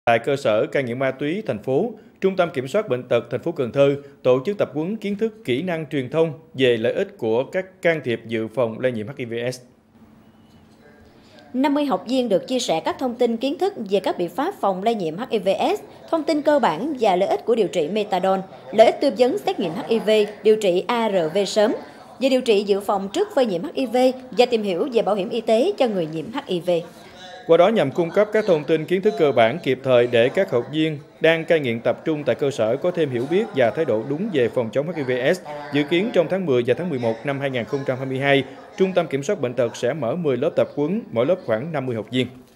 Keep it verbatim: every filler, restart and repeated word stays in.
Tại cơ sở cai nghiện ma túy thành phố, Trung tâm Kiểm soát Bệnh tật thành phố Cần Thơ tổ chức tập huấn kiến thức kỹ năng truyền thông về lợi ích của các can thiệp dự phòng lây nhiễm H I V S. năm mươi học viên được chia sẻ các thông tin kiến thức về các biện pháp phòng lây nhiễm H I V S, thông tin cơ bản và lợi ích của điều trị methadone, lợi ích tư vấn xét nghiệm H I V, điều trị A R V sớm, về điều trị dự phòng trước phơi nhiễm H I V và tìm hiểu về bảo hiểm y tế cho người nhiễm H I V. Qua đó nhằm cung cấp các thông tin kiến thức cơ bản kịp thời để các học viên đang cai nghiện tập trung tại cơ sở có thêm hiểu biết và thái độ đúng về phòng chống H I V S. Dự kiến trong tháng mười và tháng mười một năm hai nghìn không trăm hai mươi hai, Trung tâm Kiểm soát Bệnh tật sẽ mở mười lớp tập huấn, mỗi lớp khoảng năm mươi học viên.